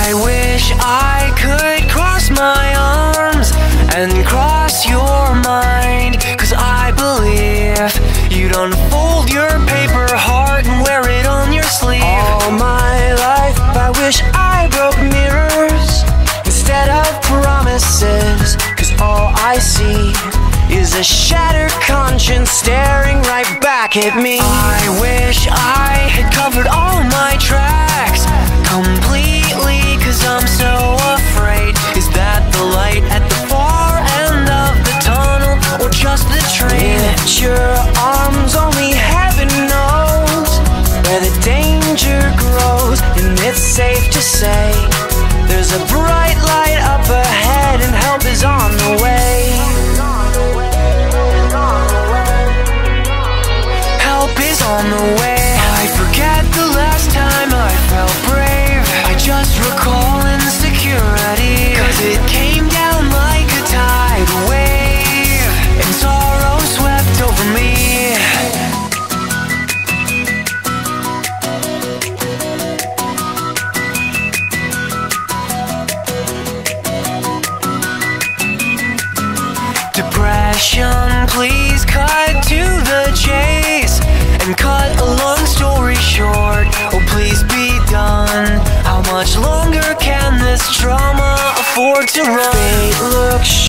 I wish I could cross my arms and cross your mind, 'cause I believe you'd unfold your paper heart and wear it on your sleeve. All my life I wish I broke mirrors instead of promises, 'cause all I see is a shattered conscience staring right back at me. I wish I had covered all my tracks completely, 'cause I'm so afraid. Is that the light at the far end of the tunnel, or just the train? With your arms, only heaven knows where the danger grows, and it's safe to say there's a bright light up ahead and help is on the way. Help is on the way. I forget the last time I felt brave. I just recall insecurity, 'cause it came down like a tidal wave, and sorrow swept over me. Depression, please cut to the chase and cut a long story short. Oh, please be done. How much longer can this trauma afford to run? Fate looks